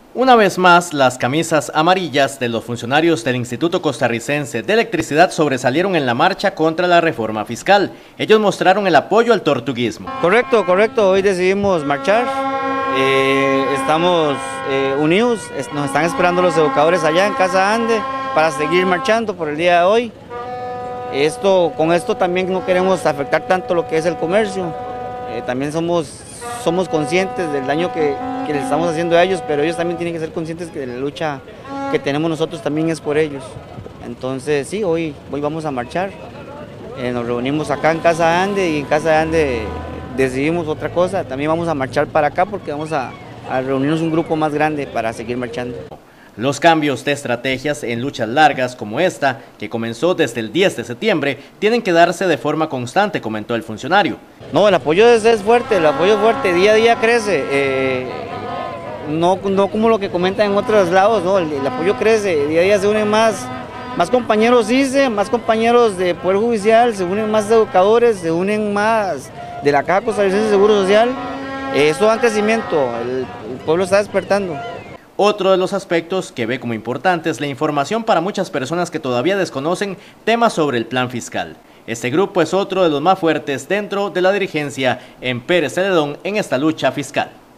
Una vez más, las camisas amarillas de los funcionarios del Instituto Costarricense de Electricidad sobresalieron en la marcha contra la reforma fiscal. Ellos mostraron el apoyo al tortuguismo. Correcto. Hoy decidimos marchar. Estamos unidos. Nos están esperando los educadores allá en Casa Ande para seguir marchando por el día de hoy. Con esto también no queremos afectar tanto lo que es el comercio. También somos conscientes del daño que les estamos haciendo a ellos, pero ellos también tienen que ser conscientes que la lucha que tenemos nosotros también es por ellos. Entonces sí, hoy vamos a marchar. Nos reunimos acá en Casa Ande y en Casa Ande decidimos otra cosa. También vamos a marchar para acá porque vamos a reunirnos un grupo más grande para seguir marchando. Los cambios de estrategias en luchas largas como esta, que comenzó desde el 10 de septiembre, tienen que darse de forma constante, comentó el funcionario. No, el apoyo es fuerte, día a día crece. No como lo que comentan en otros lados, ¿no? El apoyo crece, día a día se unen más compañeros ICE, más compañeros de Poder Judicial, se unen más educadores, se unen más de la Caja Costarricense de Seguro Social. Esto da crecimiento, el pueblo está despertando. Otro de los aspectos que ve como importante es la información para muchas personas que todavía desconocen temas sobre el plan fiscal. Este grupo es otro de los más fuertes dentro de la dirigencia en Pérez Celedón en esta lucha fiscal.